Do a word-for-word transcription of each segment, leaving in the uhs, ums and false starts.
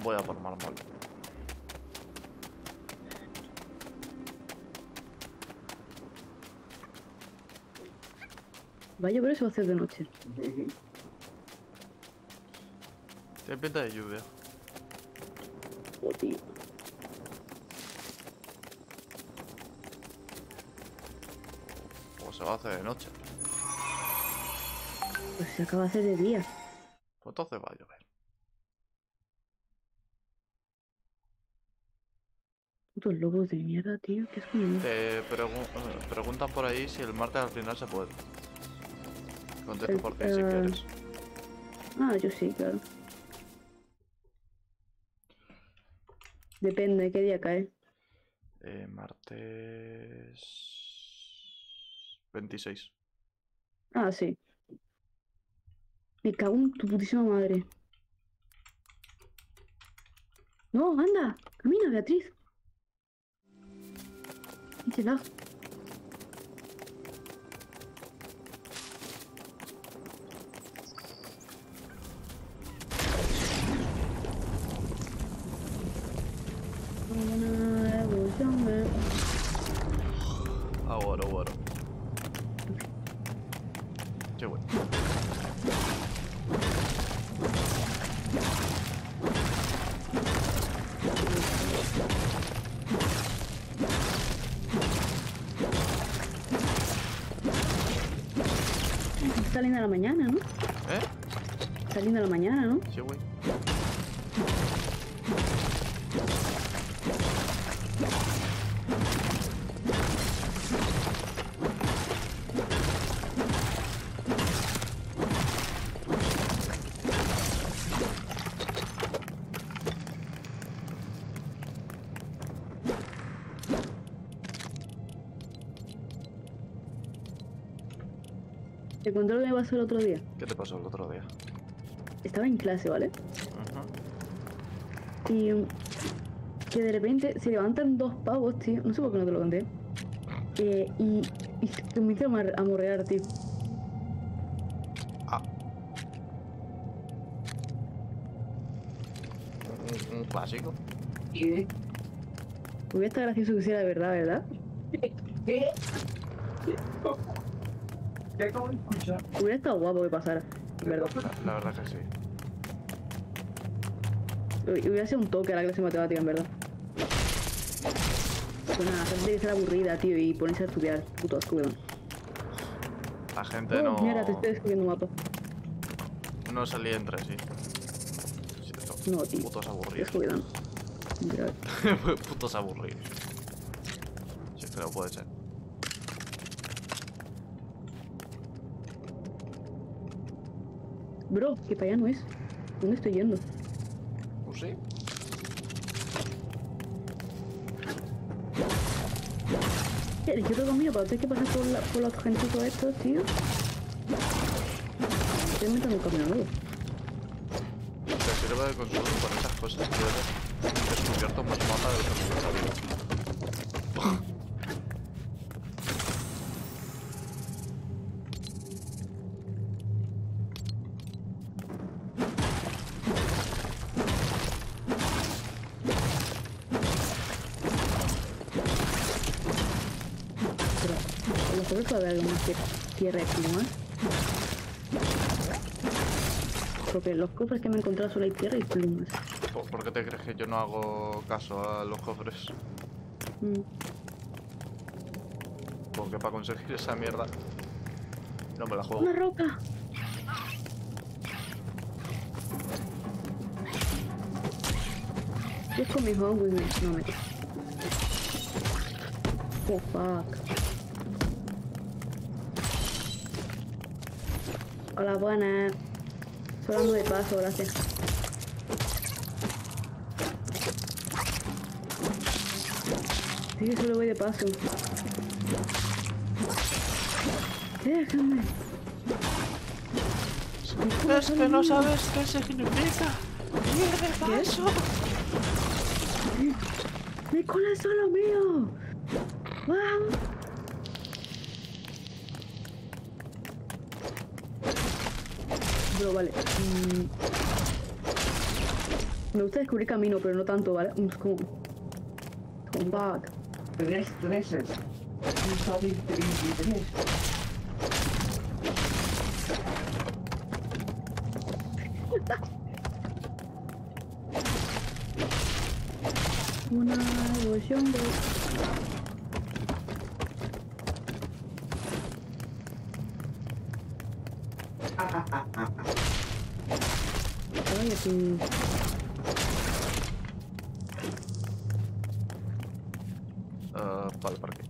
Voy a por mármol. Vaya, pero eso va a hacer de noche. Tiene pinta de lluvia. Oh, tío. O se va a hacer de noche. Pues se acaba de hacer de día. Pues entonces va a llover. Putos lobos de mierda, tío. ¿Qué es conmigo? Te pregu- preguntan por ahí si el martes al final se puede. Contesto El- por ti si eh, quieres. Ah, yo sí, claro. Depende de qué día cae. Eh, martes... veintiséis. Ah, sí. Me cago en tu putísima madre. No, anda. Camina, Beatriz. Pinche lag. Ahora, ahora. Qué bueno. Está linda la mañana, ¿no? ¿Eh? Está linda la mañana, ¿no? Sí, güey. Te conté lo que me pasó el otro día. ¿Qué te pasó el otro día? Estaba en clase, ¿vale? Ujú. Y um, que de repente se levantan dos pavos, tío. No sé por qué no te lo conté. Eh, y, y se comienzan a, mar- a morrear, tío. Ah. Un, un clásico. ¿Qué? Hubiera estado gracioso que hiciera de verdad, ¿verdad? ¿Qué? ¿Qué acabo de escuchar? Hubiera estado guapo que pasara, en verdad. La, la verdad que sí. Y hubiera sido un toque a la clase de matemática, en verdad. Pues nada, la gente tiene que ser aburrida, tío, y ponerse a estudiar. Puto asco, weón. La gente Oh, no... mira, te estoy descubriendo un mapa. No salía entre sí. Sí, estos No, tío. Putos Qué aburridos. asco que dan. Literal. Putos aburridos. Sí, pero puede ser. Bro, que para allá no es. ¿Dónde estoy yendo? Pues sí. ¿Qué? Yo tengo mío, para tener que pasar por, la, por los gentitos estos, tío. Estoy inventando un camino nuevo. Te sirve de consuelo con esas cosas que he descubierto más mapa de lo que me sabía. Pero, ¿en los cofres puede haber algo más que tierra y plumas? Porque en los cofres que me he encontrado solo hay tierra y plumas. ¿Por, por qué te crees que yo no hago caso a los cofres? Mm. Porque para conseguir esa mierda no me la juego. ¡Una roca! Just coming home with me. No, me... Oh, fuck. Hola, buenas. Solo ando de paso, gracias. Sí, solo voy de paso. Déjame. Es que no sabes qué significa ir de paso. ¡Mi cola es solo mío! ¡Wow! Bro, vale. Mm. Me gusta descubrir camino, pero no tanto, ¿vale? Es como... Como bug. Tres, treses. Un sabe veintitrés. Una evolución de... Ay, aquí... Uh, para el parque.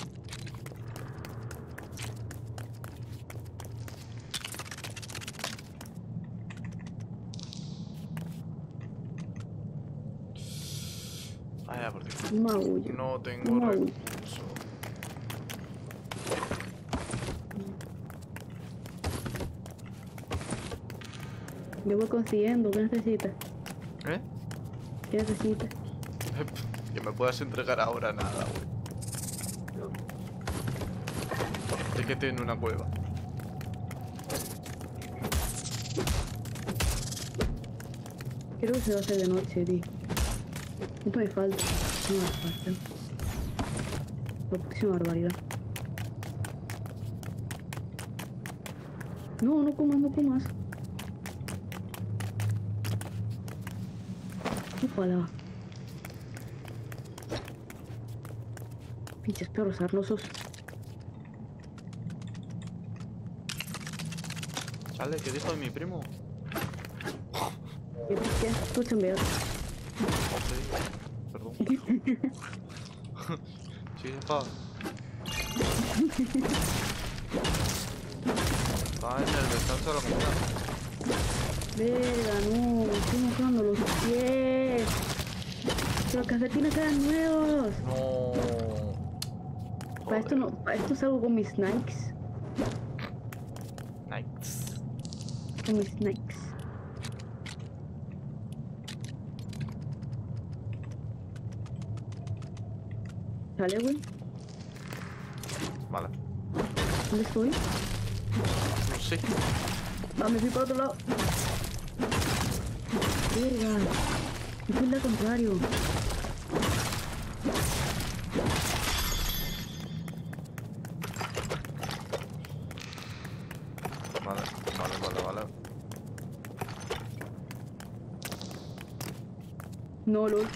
Vaya, por Dios. Un maullo. No tengo Un maullo. recursos. Yo voy consiguiendo. ¿Qué necesitas? ¿Eh? ¿Qué necesitas? Que me puedas entregar ahora nada, güey. Es que estoy en una cueva. Creo que se va a hacer de noche, tío. Esto me falta. No me falta. La próxima barbaridad. No, no comas, no comas. Ojalá. Pinches perros sarnosos. Chale, ¿qué dijo de mi primo? ¿Qué? ¿Qué? Escúchame. Ok, perdón. Sí, jefa. Estaba en el descanso de la comida. Verga, no, me estoy mojando los pies. Los calcetines quedan nuevos. No. Para esto no, para esto salgo con mis Nikes. Nice. Con mis Nikes. ¿Sale, güey? Vale. ¿Dónde estoy? No sé. Ah, me fui para otro lado. Verga. Me fui al contrario. Vale, vale, vale, vale. No, lol.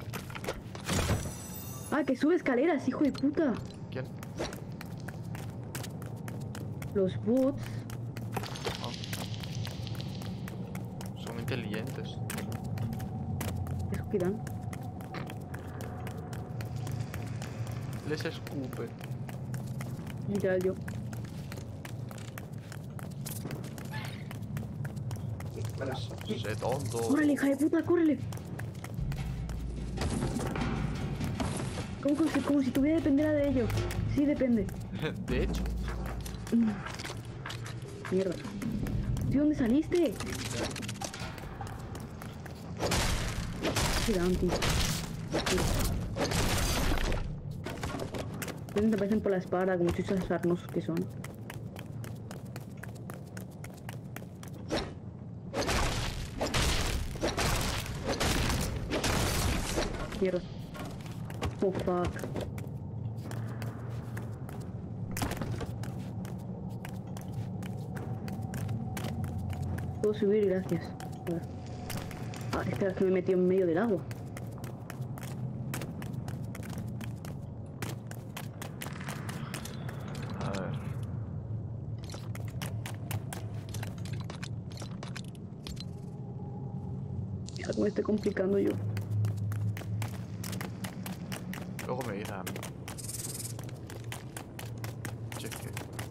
Ah, que sube escaleras, hijo de puta. ¿Quién? Los bots. Ah. Son inteligentes. Eso que dan. Les escupe. Literal yo. Sé tonto. ¡Córrele, hija de puta, córrele! Como, como, si, como si tuviera dependiera de ello. Sí, depende. De hecho. Mierda. ¿De dónde saliste? Qué anti. Te aparecen por la espalda como chuchos sarnosos que son. Mierda. Oh fuck. Puedo subir, gracias. A ver. Ah, espera, es que me he metido en medio del agua. A ver. Ya que me estoy complicando yo. Luego me dirán. Cheque.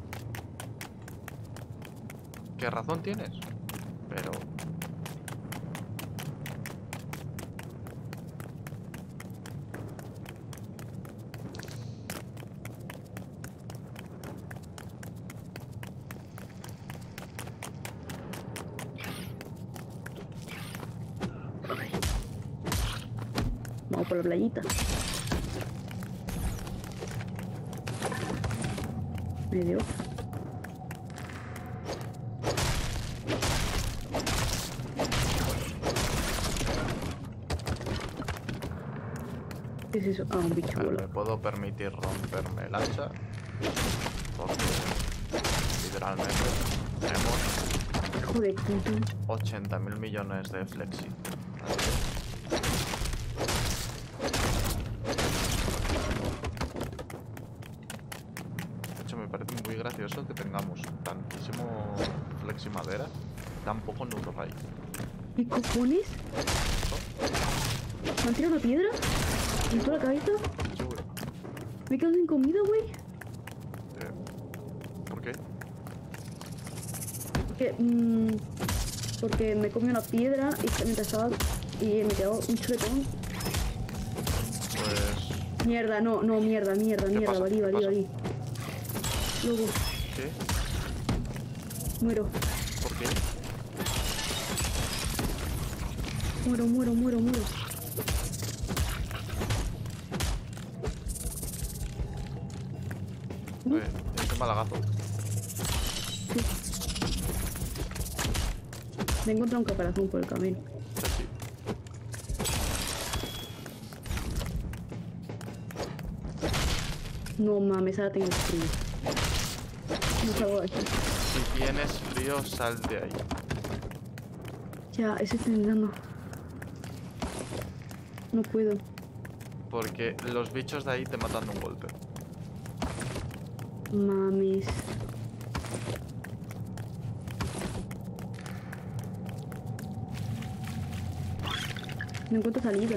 ¿Qué razón tienes? Pero... Vamos por la playita. Medio. ¿Qué es eso? Ah, un bicho Me, bola. me puedo permitir romperme el hacha. Porque literalmente tenemos Hijo de puta. ochenta mil millones de flexi. De hecho, me parece muy gracioso que tengamos tantísimo flexi madera, tan poco netherite. ¿Qué cojones? ¿Me han tirado una piedra? ¿En toda la cabeza? Sí, güey. Me he quedado sin comida, güey. Eh, ¿Por qué? Porque, mmm, porque me comí una piedra y mientras estaba y me quedó un chuletón. Pues... Mierda, no, no, mierda, mierda, ¿Qué mierda, pasa? valí, ¿Qué valí, pasa? valí. Luego, ¿Qué? muero, ¿Por qué? muero, muero, muero, muero. Oye, ese malagazo. Me he encontrado un caparazón por el camino. Sí. No mames, ahora tengo frío. No salgo de aquí. Si tienes frío, sal de ahí. Ya, eso estoy intentando. No puedo. Porque los bichos de ahí te matan de un golpe. Mames. No encuentro salida.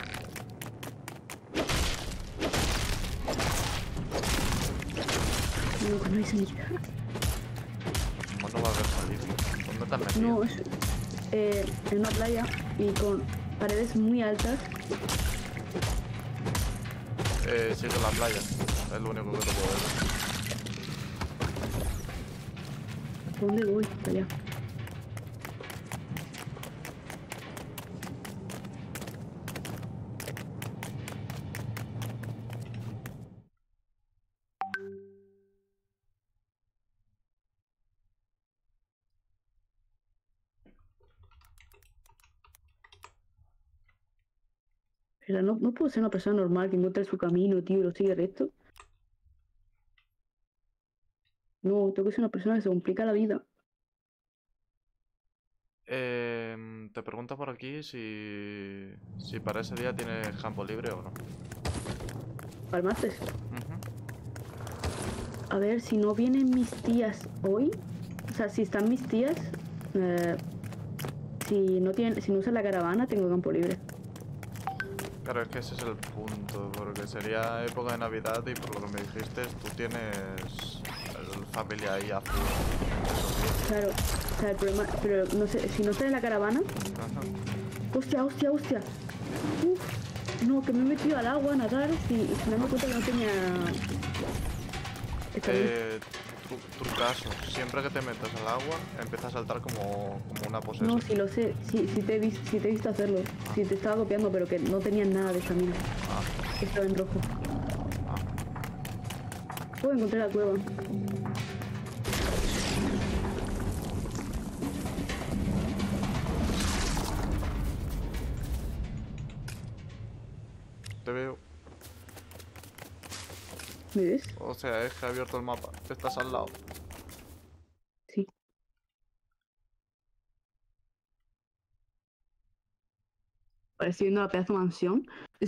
No encuentro salida. ¿Cómo no va a haber salida? ¿Dónde te has metido? No, es eh, en una playa y con paredes muy altas. Eh, sigue la playa. Es lo único que te puedo decir. ¿Por dónde voy? Para allá. Pero no, no puedo ser una persona normal que encuentre su camino, tío, y lo sigue recto. No, tengo que ser una persona que se complica la vida. Eh, te pregunto por aquí si, si para ese día tienes campo libre o no. Para el martes. Ujú. A ver, si no vienen mis tías hoy, o sea, si están mis tías, eh, si no tienen, si no usan la caravana, tengo campo libre. Claro, es que ese es el punto, porque sería época de Navidad y por lo que me dijiste, tú tienes el familia ahí a full. esos días. Claro, o sea, el problema, pero no sé, si no está en la caravana, Ajá. hostia, hostia, hostia. Uf, no, que me he metido al agua a nadar y, y me he dado cuenta que no tenía. Está bien. Eh, tu, tu caso, siempre que te metas al agua, empieza a saltar como, como una posesión. No, sí lo sé, sí, sí te he visto, sí te he visto hacerlo, sí te estaba copiando, pero que no tenían nada de camino. Ah, Estaba en rojo. ah. Oh, encontré la cueva. Te veo. ¿Me ves? O sea, es que he abierto el mapa. Estás al lado. Sí. Estoy viendo la pedazo de mansión.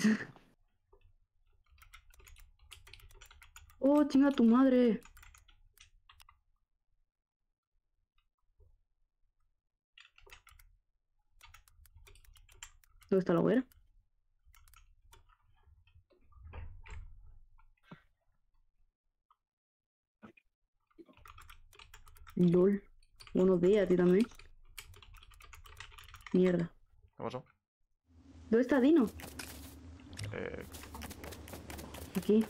Oh, chinga tu madre. ¿Dónde está la hoguera? LOL. Buenos días a ti también. Mierda. ¿Qué pasó? ¿Dónde está Dino? Eh, Aquí.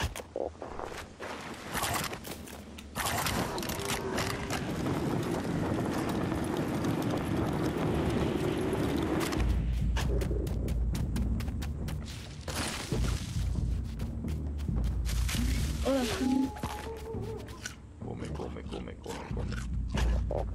Hola. come, come, come, come, come.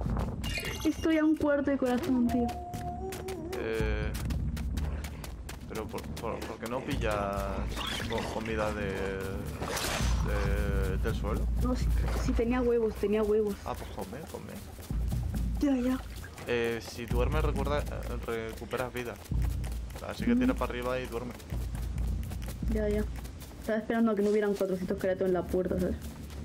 Estoy a un cuarto de corazón, tío. Eh, pero Pero por, por, ¿por qué no pillas co- comida de, de- del suelo? No, si, si tenía huevos, tenía huevos. Ah, pues come, come. Ya, ya. Eh, si duermes, recuerda, eh, recuperas vida. Así que tira para arriba y duerme. Ya, ya. Estaba esperando a que no hubieran cuatrocientos esqueletos en la puerta, ¿sabes?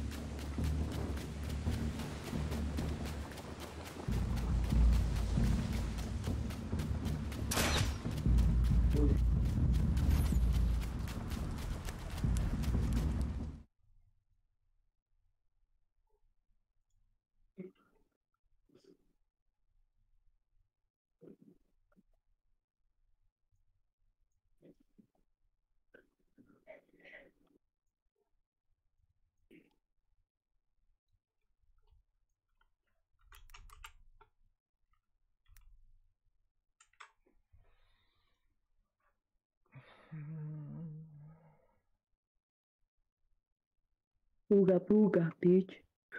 Puga, puga, bitch.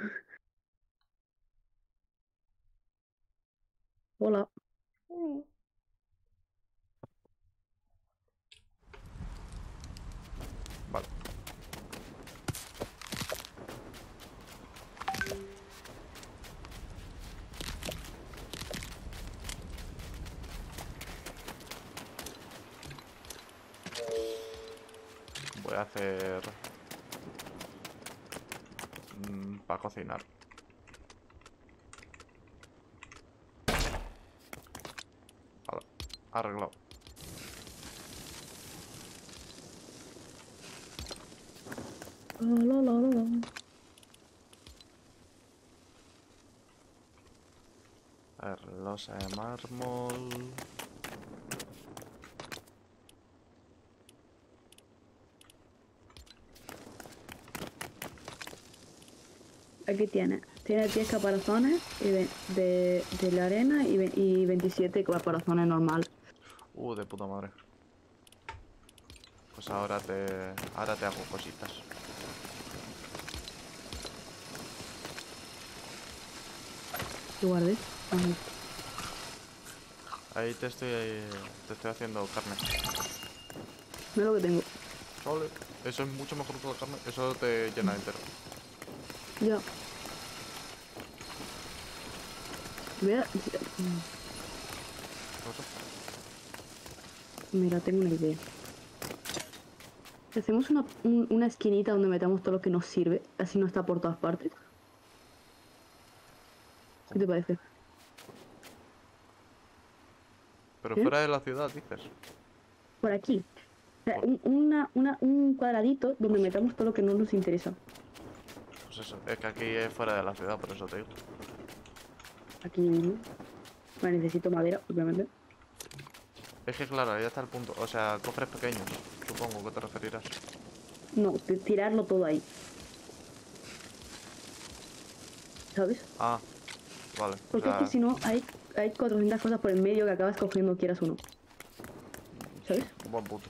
Hola. Vale. Voy a hacer... para cocinar. Vale. Arreglado. La, la, la, la. A ver, losa de mármol. Aquí tiene. Tiene diez caparazones y ve- de, de la arena y, ve- y veintisiete caparazones normales. Uh, de puta madre. Pues ahora te... Ahora te hago cositas. ¿Qué guardé? Ajá. Ahí te estoy... Te estoy haciendo carne. Mira lo que tengo. Vale. Eso es mucho mejor que la carne. Eso te llena entero. Ya. Voy a... ¿Qué pasa? Mira, tengo una idea. Hacemos una, un- una esquinita donde metamos todo lo que nos sirve, así no está por todas partes. ¿Qué te parece? Pero ¿Eh? fuera de la ciudad, dices. Por aquí. O sea, un, una, una, un cuadradito donde metamos todo lo que no nos interesa. Pues eso. Es que aquí es fuera de la ciudad, por eso te digo. Aquí mismo. Bueno, necesito madera, obviamente. Es que claro, ahí está el punto. O sea, cofres pequeños. Supongo que te referirás. No, t- tirarlo todo ahí. ¿Sabes? Ah, vale. O Porque es sea, que si no, hay, hay cuatrocientas cosas por el medio que acabas cogiendo, quieras o no. ¿Sabes? buen punto.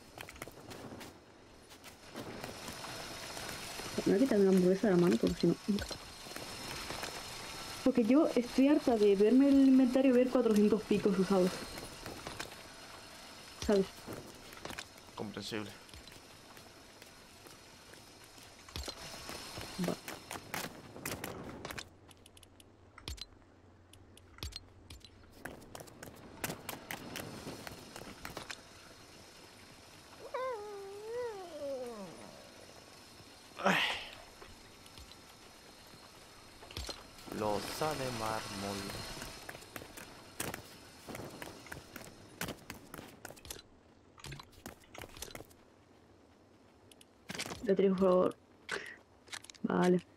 Me voy a quitarme la hamburguesa de la mano porque si no... Porque yo estoy harta de verme el inventario y ver cuatrocientos picos usados. ¿Sabes? Comprensible. Va. Losa de mármol. Beatriz, por favor. Vale.